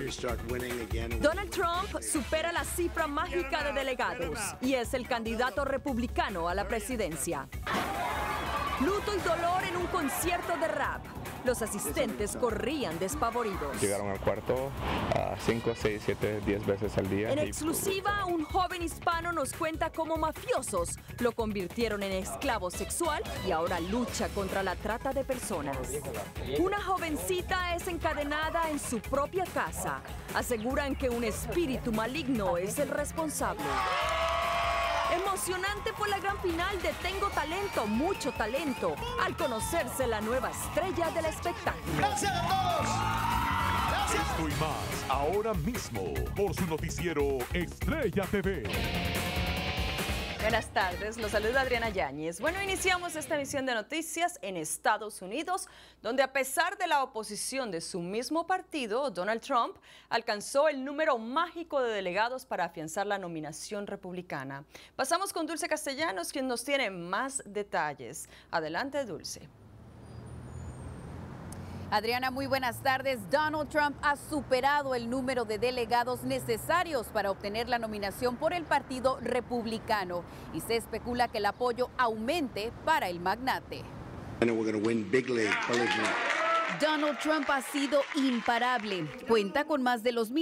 Donald Trump supera la cifra mágica de delegados y es el candidato republicano a la presidencia. Luto y dolor en un concierto de rap. Los asistentes corrían despavoridos. Llegaron al cuarto 5, 6, 7, 10 veces al día. En exclusiva, un joven hispano nos cuenta cómo mafiosos lo convirtieron en esclavo sexual y ahora lucha contra la trata de personas. Una jovencita es encadenada en su propia casa. Aseguran que un espíritu maligno es el responsable. Emocionante fue la gran final de Tengo Talento, Mucho Talento, al conocerse la nueva estrella del espectáculo. ¡Gracias a todos! ¡Gracias! Esto y más, ahora mismo, por su noticiero Estrella TV. Buenas tardes, los saluda Adriana Yáñez. Bueno, iniciamos esta emisión de noticias en Estados Unidos, donde a pesar de la oposición de su mismo partido, Donald Trump alcanzó el número mágico de delegados para afianzar la nominación republicana. Pasamos con Dulce Castellanos, quien nos tiene más detalles. Adelante, Dulce. Adriana, muy buenas tardes. Donald Trump ha superado el número de delegados necesarios para obtener la nominación por el Partido Republicano y se especula que el apoyo aumente para el magnate. Donald Trump ha sido imparable. Cuenta con más de los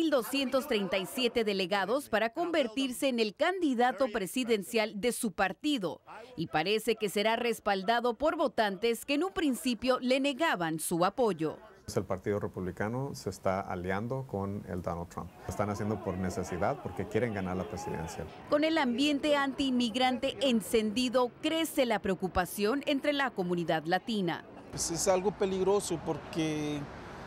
1.237 delegados para convertirse en el candidato presidencial de su partido y parece que será respaldado por votantes que en un principio le negaban su apoyo. El Partido Republicano se está aliando con el Donald Trump. Lo están haciendo por necesidad porque quieren ganar la presidencia. Con el ambiente antiinmigrante encendido, crece la preocupación entre la comunidad latina. Pues es algo peligroso porque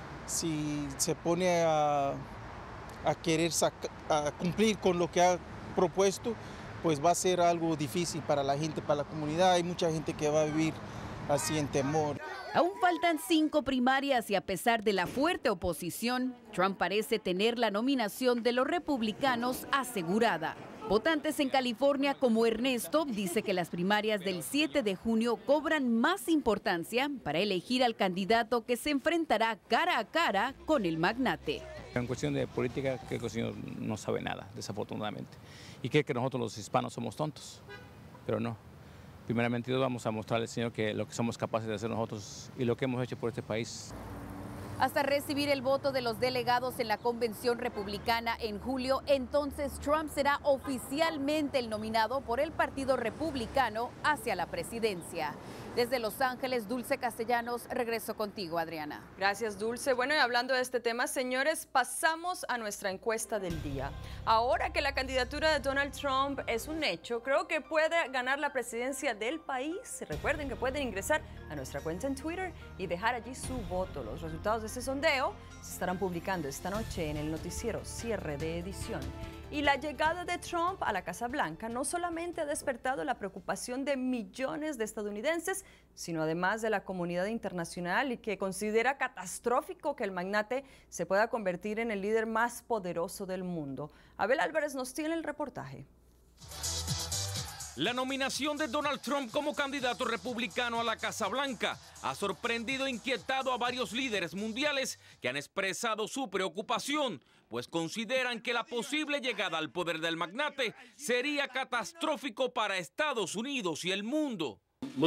si se pone a querer cumplir con lo que ha propuesto, pues va a ser algo difícil para la gente, para la comunidad. Hay mucha gente que va a vivir así en temor. Aún faltan 5 primarias y a pesar de la fuerte oposición, Trump parece tener la nominación de los republicanos asegurada. Votantes en California como Ernesto dice que las primarias del 7 de junio cobran más importancia para elegir al candidato que se enfrentará cara a cara con el magnate. En cuestión de política, creo que el señor no sabe nada, desafortunadamente. Y cree que nosotros los hispanos somos tontos, pero no. Primeramente vamos a mostrarle al señor que lo que somos capaces de hacer nosotros y lo que hemos hecho por este país. Hasta recibir el voto de los delegados en la convención republicana en julio, entonces Trump será oficialmente el nominado por el Partido Republicano hacia la presidencia. Desde Los Ángeles, Dulce Castellanos, regreso contigo, Adriana. Gracias, Dulce. Bueno, y hablando de este tema, señores, pasamos a nuestra encuesta del día. Ahora que la candidatura de Donald Trump es un hecho, creo que puede ganar la presidencia del país. Recuerden que pueden ingresar a nuestra cuenta en Twitter y dejar allí su voto. Los resultados de este sondeo se estarán publicando esta noche en el noticiero Cierre de Edición. Y la llegada de Trump a la Casa Blanca no solamente ha despertado la preocupación de millones de estadounidenses, sino además de la comunidad internacional y que considera catastrófico que el magnate se pueda convertir en el líder más poderoso del mundo. Abel Álvarez nos tiene el reportaje. La nominación de Donald Trump como candidato republicano a la Casa Blanca ha sorprendido e inquietado a varios líderes mundiales que han expresado su preocupación, pues consideran que la posible llegada al poder del magnate sería catastrófico para Estados Unidos y el mundo.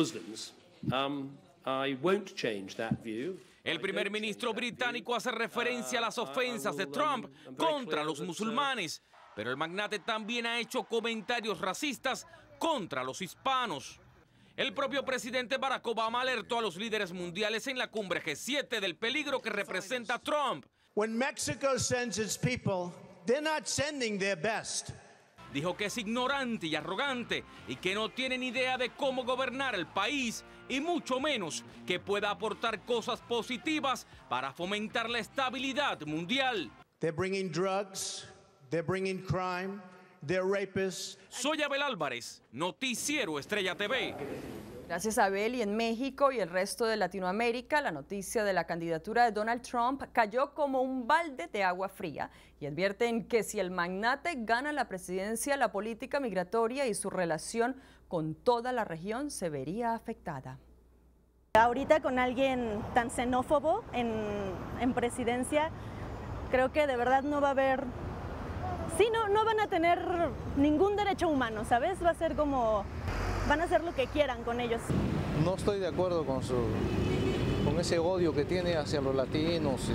El primer ministro británico hace referencia a las ofensas de Trump contra los musulmanes, pero el magnate también ha hecho comentarios racistas contra los hispanos. El propio presidente Barack Obama alertó a los líderes mundiales en la cumbre G7 del peligro que representa Trump. When Mexico sends its people, they're not sending their best. Dijo que es ignorante y arrogante y que no tiene ni idea de cómo gobernar el país y mucho menos que pueda aportar cosas positivas para fomentar la estabilidad mundial. They're bringing drugs, they're bringing crime. They're rapists. Soy Abel Álvarez, Noticiero Estrella TV. Gracias, Abel. Y en México y el resto de Latinoamérica, la noticia de la candidatura de Donald Trump cayó como un balde de agua fría y advierten que si el magnate gana la presidencia, la política migratoria y su relación con toda la región se vería afectada. Ahorita con alguien tan xenófobo en presidencia, creo que de verdad no va a haber, sí, no van a tener ningún derecho humano, ¿sabes? Va a ser como, van a hacer lo que quieran con ellos. No estoy de acuerdo con ese odio que tiene hacia los latinos y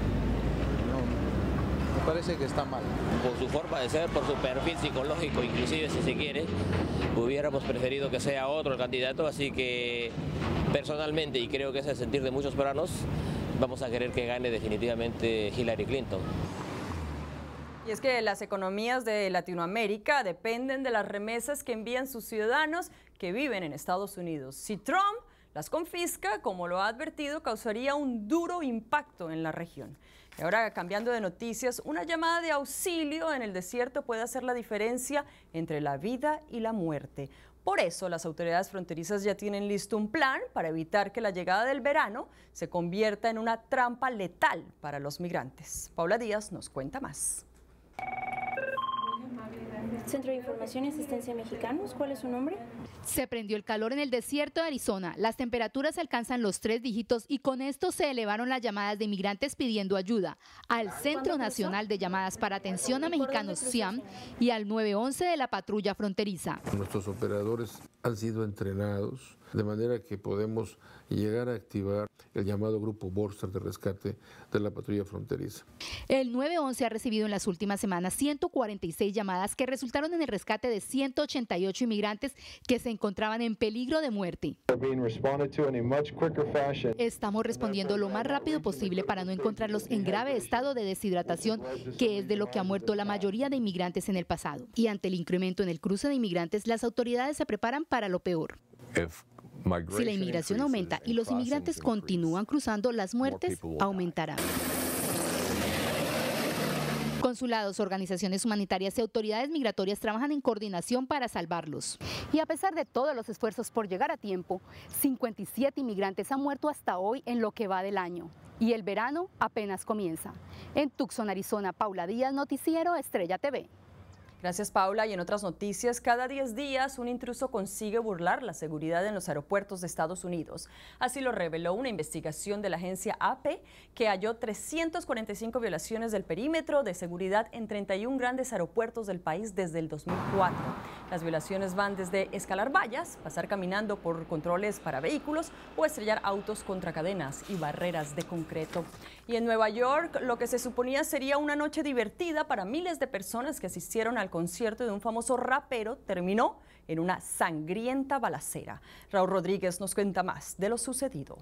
me parece que está mal. Por su forma de ser, por su perfil psicológico, inclusive si se quiere, hubiéramos preferido que sea otro el candidato, así que personalmente, y creo que es el sentir de muchos peruanos, vamos a querer que gane definitivamente Hillary Clinton. Y es que las economías de Latinoamérica dependen de las remesas que envían sus ciudadanos que viven en Estados Unidos. Si Trump las confisca, como lo ha advertido, causaría un duro impacto en la región. Y ahora, cambiando de noticias, una llamada de auxilio en el desierto puede hacer la diferencia entre la vida y la muerte. Por eso, las autoridades fronterizas ya tienen listo un plan para evitar que la llegada del verano se convierta en una trampa letal para los migrantes. Paula Díaz nos cuenta más. Centro de Información y Asistencia Mexicanos, ¿cuál es su nombre? Se prendió el calor en el desierto de Arizona. Las temperaturas alcanzan los 3 dígitos y con esto se elevaron las llamadas de migrantes pidiendo ayuda al Centro Nacional de Llamadas para Atención a Mexicanos, CIAM, y al 911 de la patrulla fronteriza. Nuestros operadores han sido entrenados de manera que podemos llegar a activar el llamado Grupo Borster de rescate de la patrulla fronteriza. El 911 ha recibido en las últimas semanas 146 llamadas que resultaron en el rescate de 188 inmigrantes que se encontraban en peligro de muerte. Estamos respondiendo lo más rápido posible para no encontrarlos en grave estado de deshidratación, que es de lo que ha muerto la mayoría de inmigrantes en el pasado. Y ante el incremento en el cruce de inmigrantes, las autoridades se preparan para lo peor. Si la inmigración aumenta y los inmigrantes continúan cruzando, las muertes aumentarán. Consulados, organizaciones humanitarias y autoridades migratorias trabajan en coordinación para salvarlos. Y a pesar de todos los esfuerzos por llegar a tiempo, 57 inmigrantes han muerto hasta hoy en lo que va del año. Y el verano apenas comienza. En Tucson, Arizona, Paula Díaz, Noticiero Estrella TV. Gracias, Paula. Y en otras noticias, cada 10 días un intruso consigue burlar la seguridad en los aeropuertos de Estados Unidos. Así lo reveló una investigación de la agencia AP, que halló 345 violaciones del perímetro de seguridad en 31 grandes aeropuertos del país desde el 2004. Las violaciones van desde escalar vallas, pasar caminando por controles para vehículos o estrellar autos contra cadenas y barreras de concreto. Y en Nueva York, lo que se suponía sería una noche divertida para miles de personas que asistieron al concierto de un famoso rapero terminó en una sangrienta balacera. Raúl Rodríguez nos cuenta más de lo sucedido.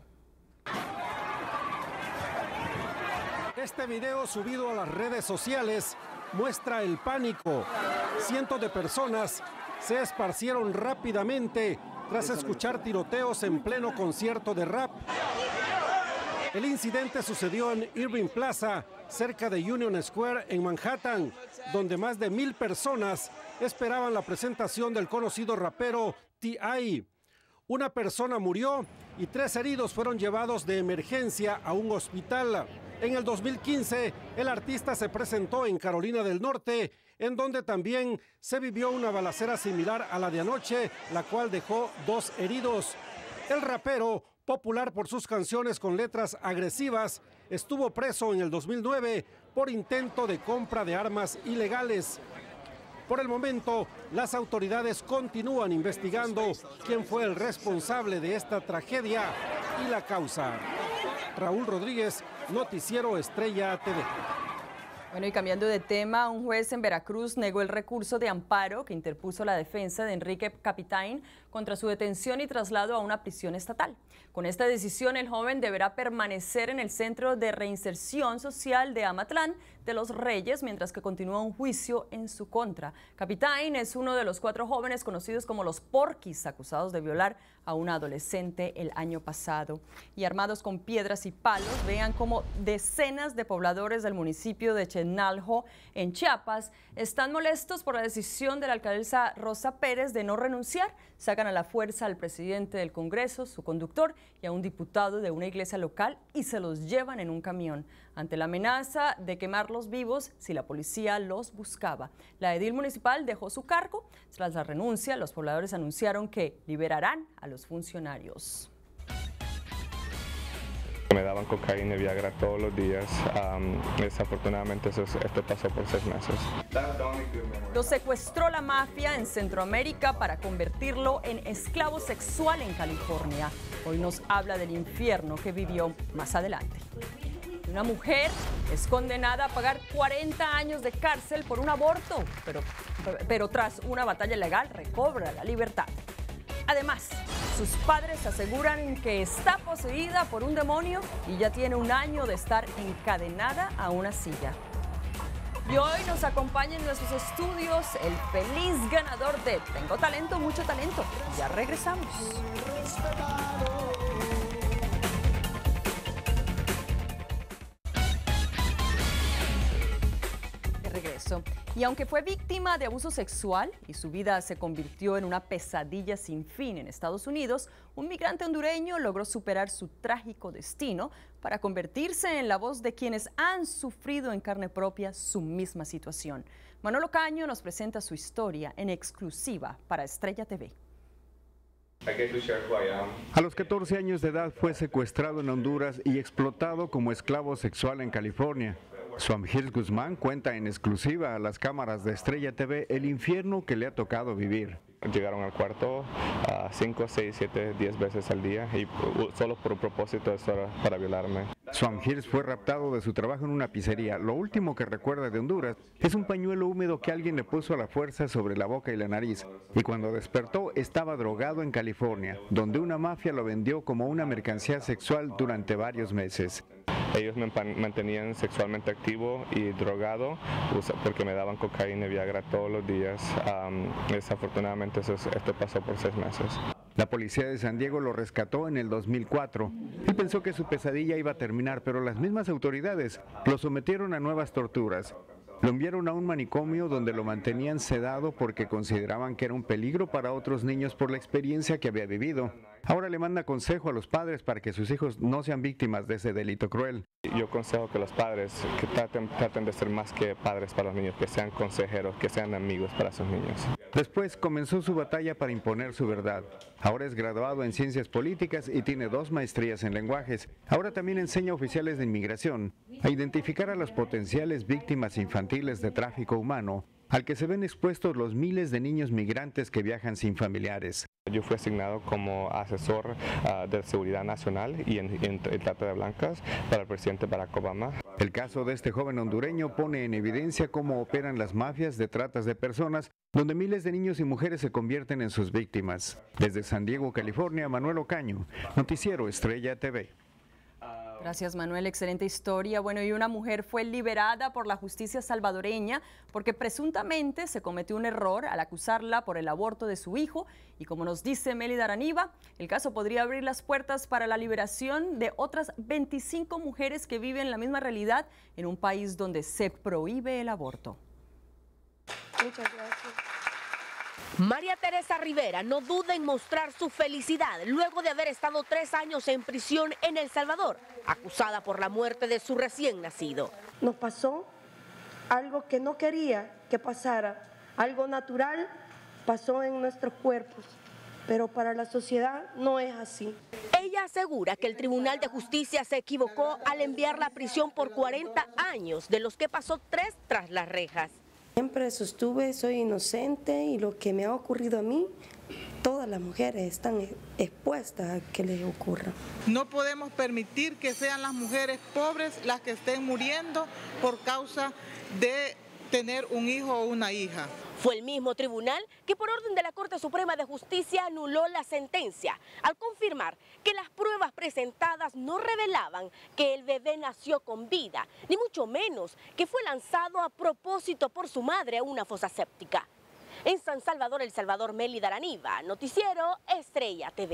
Este video subido a las redes sociales muestra el pánico. Cientos de personas se esparcieron rápidamente tras escuchar tiroteos en pleno concierto de rap. El incidente sucedió en Irving Plaza, cerca de Union Square en Manhattan, donde más de 1000 personas esperaban la presentación del conocido rapero T.I. Una persona murió y 3 heridos fueron llevados de emergencia a un hospital. En el 2015, el artista se presentó en Carolina del Norte, en donde también se vivió una balacera similar a la de anoche, la cual dejó 2 heridos. El rapero, popular por sus canciones con letras agresivas, estuvo preso en el 2009 por intento de compra de armas ilegales. Por el momento, las autoridades continúan investigando quién fue el responsable de esta tragedia y la causa. Raúl Rodríguez, Noticiero Estrella TV. Bueno, y cambiando de tema, un juez en Veracruz negó el recurso de amparo que interpuso la defensa de Enrique Capitaine contra su detención y traslado a una prisión estatal. Con esta decisión, el joven deberá permanecer en el Centro de Reinserción Social de Amatlán de los Reyes, mientras que continúa un juicio en su contra. Capitaine es uno de los 4 jóvenes conocidos como los Porquis, acusados de violar a una adolescente el año pasado. Y armados con piedras y palos, vean cómo decenas de pobladores del municipio de Chenalco, en Chiapas, están molestos por la decisión de la alcaldesa Rosa Pérez de no renunciar. Sacan a la fuerza al presidente del Congreso, su conductor y a un diputado de una iglesia local y se los llevan en un camión ante la amenaza de quemarlos vivos si la policía los buscaba. La edil municipal dejó su cargo. Tras la renuncia, los pobladores anunciaron que liberarán a los funcionarios. Me daban cocaína y Viagra todos los días. Desafortunadamente esto pasó por 6 meses. Lo secuestró la mafia en Centroamérica para convertirlo en esclavo sexual en California. Hoy nos habla del infierno que vivió más adelante. Una mujer es condenada a pagar 40 años de cárcel por un aborto, pero tras una batalla legal recobra la libertad. Además, sus padres aseguran que está poseída por un demonio y ya tiene 1 año de estar encadenada a una silla. Y hoy nos acompaña en nuestros estudios el feliz ganador de Tengo Talento, Mucho Talento. Ya regresamos. Regreso. Y aunque fue víctima de abuso sexual y su vida se convirtió en una pesadilla sin fin en Estados Unidos, un migrante hondureño logró superar su trágico destino para convertirse en la voz de quienes han sufrido en carne propia su misma situación. Manolo Caño nos presenta su historia en exclusiva para Estrella TV. A los 14 años de edad fue secuestrado en Honduras y explotado como esclavo sexual en California. Suamgils Guzmán cuenta en exclusiva a las cámaras de Estrella TV el infierno que le ha tocado vivir. Llegaron al cuarto 5, 6, 7, 10 veces al día y solo por un propósito para violarme. Suamgils fue raptado de su trabajo en una pizzería. Lo último que recuerda de Honduras es un pañuelo húmedo que alguien le puso a la fuerza sobre la boca y la nariz. Y cuando despertó estaba drogado en California, donde una mafia lo vendió como una mercancía sexual durante varios meses. Ellos me mantenían sexualmente activo y drogado porque me daban cocaína y Viagra todos los días. Desafortunadamente esto pasó por 6 meses. La policía de San Diego lo rescató en el 2004. Él pensó que su pesadilla iba a terminar, pero las mismas autoridades lo sometieron a nuevas torturas. Lo enviaron a un manicomio donde lo mantenían sedado porque consideraban que era un peligro para otros niños por la experiencia que había vivido. Ahora le manda consejo a los padres para que sus hijos no sean víctimas de ese delito cruel. Yo aconsejo que los padres que traten de ser más que padres para los niños, que sean consejeros, que sean amigos para sus niños. Después comenzó su batalla para imponer su verdad. Ahora es graduado en Ciencias Políticas y tiene 2 maestrías en lenguajes. Ahora también enseña a oficiales de inmigración a identificar a las potenciales víctimas infantiles de tráfico humano, al que se ven expuestos los miles de niños migrantes que viajan sin familiares. Yo fui asignado como asesor de seguridad nacional y en trata de blancas para el presidente Barack Obama. El caso de este joven hondureño pone en evidencia cómo operan las mafias de tratas de personas, donde miles de niños y mujeres se convierten en sus víctimas. Desde San Diego, California, Manuel Ocaño, Noticiero Estrella TV. Gracias, Manuel. Excelente historia. Bueno, y una mujer fue liberada por la justicia salvadoreña porque presuntamente se cometió un error al acusarla por el aborto de su hijo. Y como nos dice Mélida Araniva, el caso podría abrir las puertas para la liberación de otras 25 mujeres que viven la misma realidad en un país donde se prohíbe el aborto. Muchas gracias. María Teresa Rivera no duda en mostrar su felicidad luego de haber estado 3 años en prisión en El Salvador, acusada por la muerte de su recién nacido. Nos pasó algo que no quería que pasara, algo natural pasó en nuestros cuerpos, pero para la sociedad no es así. Ella asegura que el Tribunal de Justicia se equivocó al enviarla a prisión por 40 años, de los que pasó 3 tras las rejas. Siempre sostuve, soy inocente y lo que me ha ocurrido a mí, todas las mujeres están expuestas a que les ocurra. No podemos permitir que sean las mujeres pobres las que estén muriendo por causa de tener un hijo o una hija. Fue el mismo tribunal que por orden de la Corte Suprema de Justicia anuló la sentencia al confirmar que las pruebas presentadas no revelaban que el bebé nació con vida, ni mucho menos que fue lanzado a propósito por su madre a una fosa séptica. En San Salvador, El Salvador, Mélida Araniva, Noticiero Estrella TV.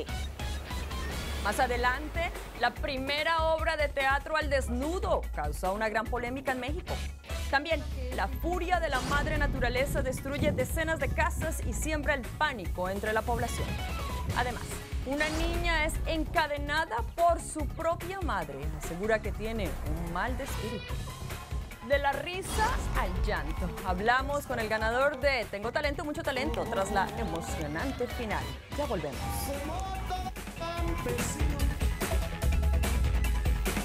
Más adelante, la primera obra de teatro al desnudo causó una gran polémica en México. También, la furia de la madre naturaleza destruye decenas de casas y siembra el pánico entre la población. Además, una niña es encadenada por su propia madre. Asegura que tiene un mal de espíritu. De la risa al llanto. Hablamos con el ganador de Tengo Talento, Mucho Talento, tras la emocionante final. Ya volvemos.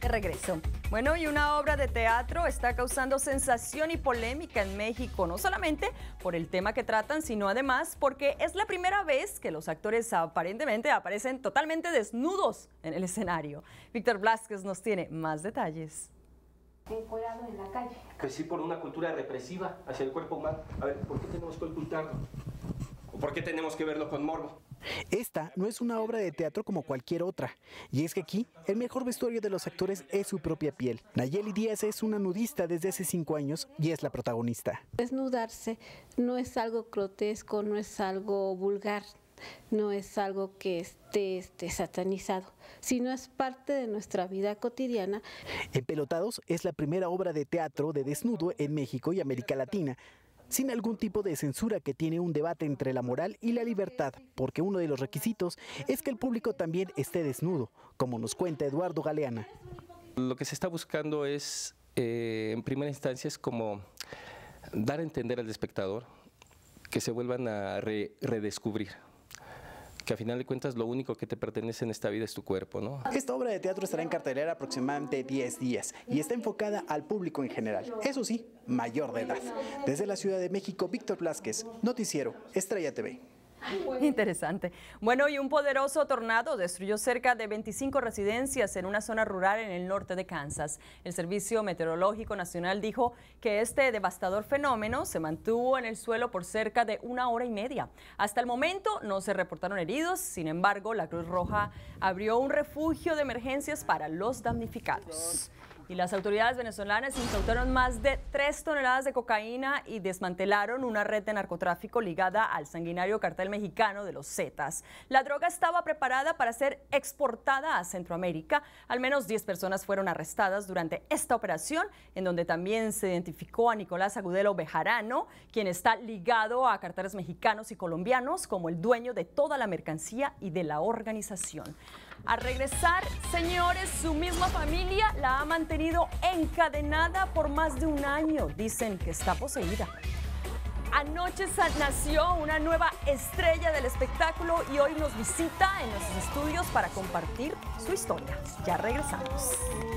De regreso. Bueno, y una obra de teatro está causando sensación y polémica en México, no solamente por el tema que tratan, sino además porque es la primera vez que los actores aparentemente aparecen totalmente desnudos en el escenario. Víctor Blázquez nos tiene más detalles. Encuerado en la calle. Que sí, por una cultura represiva hacia el cuerpo humano. A ver, ¿por qué tenemos que ocultarlo? ¿O por qué tenemos que verlo con morbo? Esta no es una obra de teatro como cualquier otra, y es que aquí el mejor vestuario de los actores es su propia piel. Nayeli Díaz es una nudista desde hace 5 años y es la protagonista. Desnudarse no es algo grotesco, no es algo vulgar, no es algo que esté satanizado, sino es parte de nuestra vida cotidiana. Empelotados es la primera obra de teatro de desnudo en México y América Latina, sin algún tipo de censura, que tiene un debate entre la moral y la libertad, porque uno de los requisitos es que el público también esté desnudo, como nos cuenta Eduardo Galeana. Lo que se está buscando es, en primera instancia, es como dar a entender al espectador que se vuelvan a redescubrir, que a final de cuentas lo único que te pertenece en esta vida es tu cuerpo, ¿no? Esta obra de teatro estará en cartelera aproximadamente 10 días y está enfocada al público en general, eso sí, mayor de edad. Desde la Ciudad de México, Víctor Blázquez, Noticiero Estrella TV. Interesante. Bueno, y un poderoso tornado destruyó cerca de 25 residencias en una zona rural en el norte de Kansas. El Servicio Meteorológico Nacional dijo que este devastador fenómeno se mantuvo en el suelo por cerca de 1 hora y media. Hasta el momento no se reportaron heridos, sin embargo, la Cruz Roja abrió un refugio de emergencias para los damnificados. Y las autoridades venezolanas incautaron más de 3 toneladas de cocaína y desmantelaron una red de narcotráfico ligada al sanguinario cartel mexicano de los Zetas. La droga estaba preparada para ser exportada a Centroamérica. Al menos 10 personas fueron arrestadas durante esta operación, en donde también se identificó a Nicolás Agudelo Bejarano, quien está ligado a carteles mexicanos y colombianos como el dueño de toda la mercancía y de la organización. A regresar, señores, su misma familia la ha mantenido encadenada por más de 1 año. Dicen que está poseída. Anoche nació una nueva estrella del espectáculo y hoy nos visita en nuestros estudios para compartir su historia. Ya regresamos.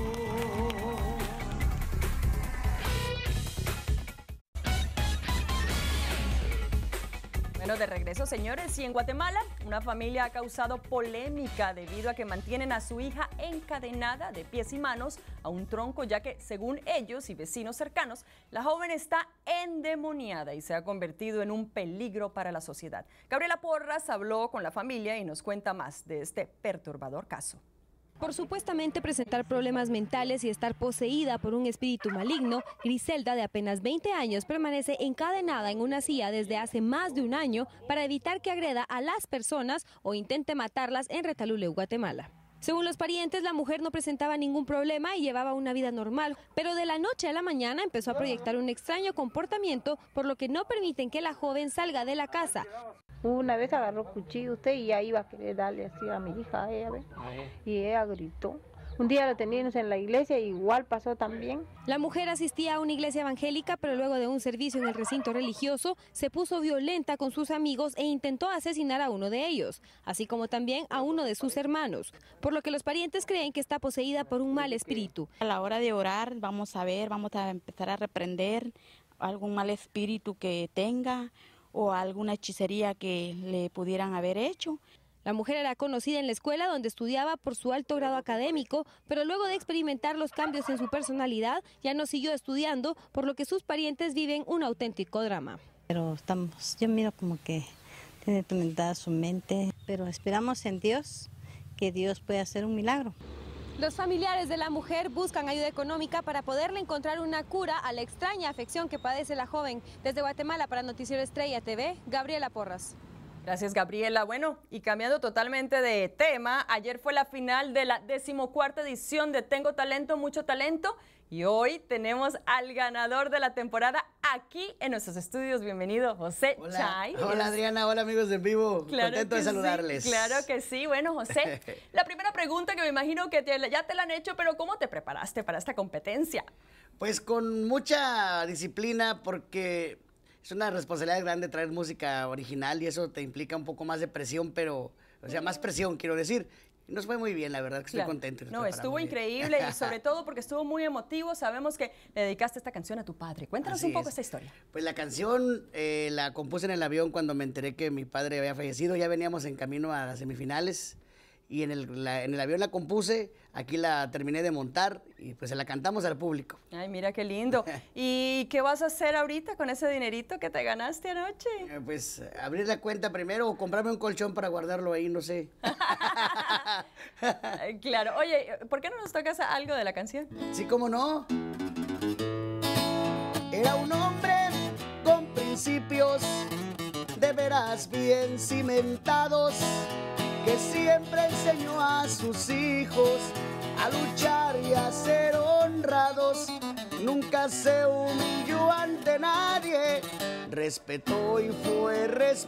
Bueno, de regreso, señores, y en Guatemala una familia ha causado polémica debido a que mantienen a su hija encadenada de pies y manos a un tronco, ya que, según ellos y vecinos cercanos, la joven está endemoniada y se ha convertido en un peligro para la sociedad. Gabriela Porras habló con la familia y nos cuenta más de este perturbador caso. Por supuestamente presentar problemas mentales y estar poseída por un espíritu maligno, Griselda, de apenas 20 años, permanece encadenada en una silla desde hace más de 1 año para evitar que agreda a las personas o intente matarlas en Retaluleu, Guatemala. Según los parientes, la mujer no presentaba ningún problema y llevaba una vida normal, pero de la noche a la mañana empezó a proyectar un extraño comportamiento, por lo que no permiten que la joven salga de la casa. Una vez agarró cuchillo usted y ya iba a querer darle así a mi hija, a ella, ¿ve? Y ella gritó. Un día la teníamos en la iglesia, igual pasó también. La mujer asistía a una iglesia evangélica, pero luego de un servicio en el recinto religioso, se puso violenta con sus amigos e intentó asesinar a uno de ellos, así como también a uno de sus hermanos, por lo que los parientes creen que está poseída por un mal espíritu. A la hora de orar, vamos a empezar a reprender algún mal espíritu que tenga o alguna hechicería que le pudieran haber hecho. La mujer era conocida en la escuela donde estudiaba por su alto grado académico, pero luego de experimentar los cambios en su personalidad, ya no siguió estudiando, por lo que sus parientes viven un auténtico drama. Pero yo miro como que tiene tormentada su mente, pero esperamos en Dios, que Dios puede hacer un milagro. Los familiares de la mujer buscan ayuda económica para poderle encontrar una cura a la extraña afección que padece la joven. Desde Guatemala para Noticiero Estrella TV, Gabriela Porras. Gracias, Gabriela. Bueno, y cambiando totalmente de tema, ayer fue la final de la 14ª edición de Tengo Talento, Mucho Talento, y hoy tenemos al ganador de la temporada aquí en nuestros estudios. Bienvenido, José Chay. Hola, Adriana. Hola, amigos de En Vivo. Claro, contento de saludarles. Sí, claro que sí. Bueno, José, la primera pregunta que me imagino que ya te la han hecho, pero ¿cómo te preparaste para esta competencia? Pues con mucha disciplina, porque es una responsabilidad grande traer música original y eso te implica un poco más de presión, pero, o sea, más presión, quiero decir. Nos fue muy bien, la verdad, que estoy contento. No, estuvo increíble y sobre todo porque estuvo muy emotivo. Sabemos que le dedicaste esta canción a tu padre. Cuéntanos un poco esta historia. Pues la canción la compuse en el avión cuando me enteré que mi padre había fallecido. Ya veníamos en camino a las semifinales y en el avión la compuse. Aquí la terminé de montar y pues se la cantamos al público. Ay, mira qué lindo. ¿Y qué vas a hacer ahorita con ese dinerito que te ganaste anoche? Pues abrir la cuenta primero o comprarme un colchón para guardarlo ahí, no sé. Claro. Oye, ¿por qué no nos tocas algo de la canción? Sí, cómo no. Era un hombre con principios de veras bien cimentados, que siempre enseñó a sus hijos a luchar y a ser honrados. Nunca se humilló ante nadie, respetó y fue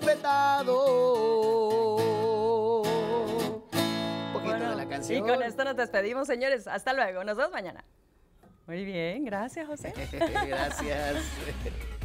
respetado. Un poquito de la canción. Y con esto nos despedimos, señores. Hasta luego. Nos vemos mañana. Muy bien. Gracias, José. Gracias.